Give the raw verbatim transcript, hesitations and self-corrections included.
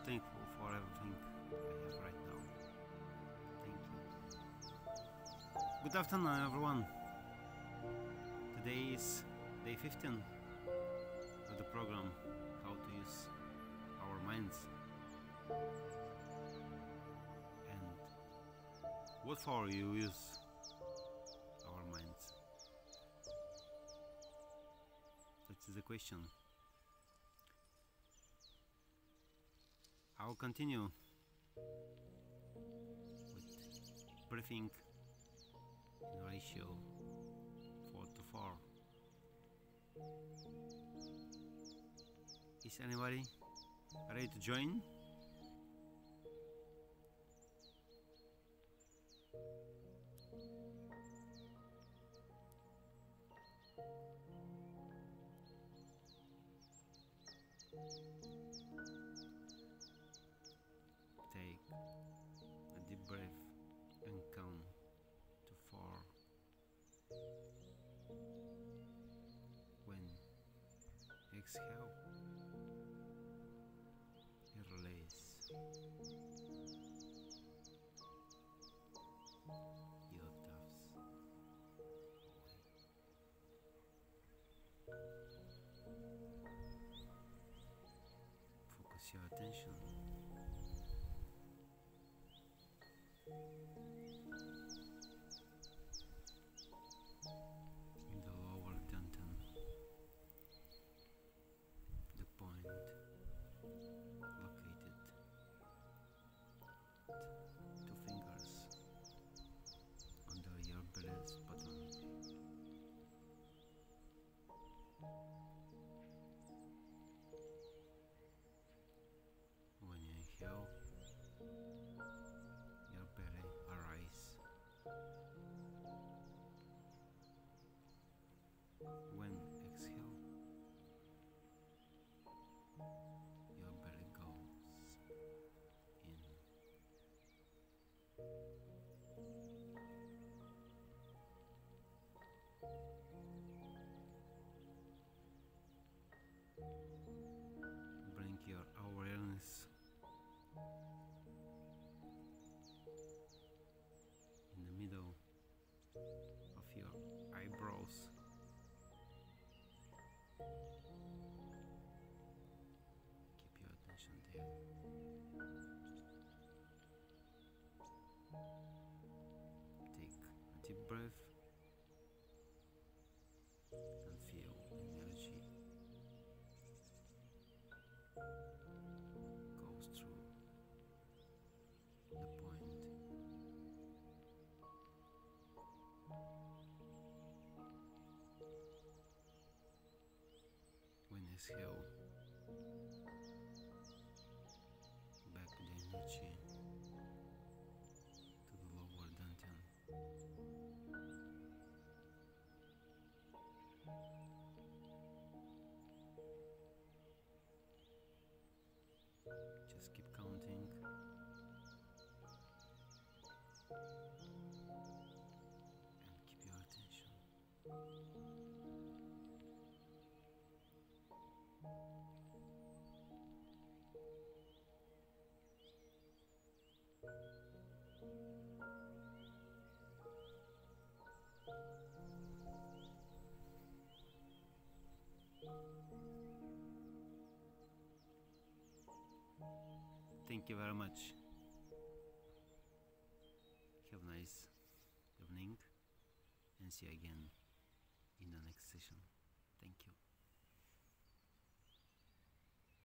thankful for everything I have right now. Thank you. Good afternoon, everyone. Today is day fifteen of the program How to Use Our Minds. And what for you use our minds? That is the question. I will continue with breathing in ratio four to four. Is anybody ready to join? Take a deep breath and count to four. When exhale, and release your thoughts away. Focus your attention in the lower dantian, the point located at two fingers under your belly's button. When you inhale, your belly arises. When exhale, your belly goes in. Bring your awareness in the middle of your eyebrows. Keep your attention there. Take a deep breath and feel energy goes through the point. When exhale, back the energy to the lower dantian. Just keep counting and keep your attention. Thank you very much. Have a nice evening and see you again in the next session. Thank you.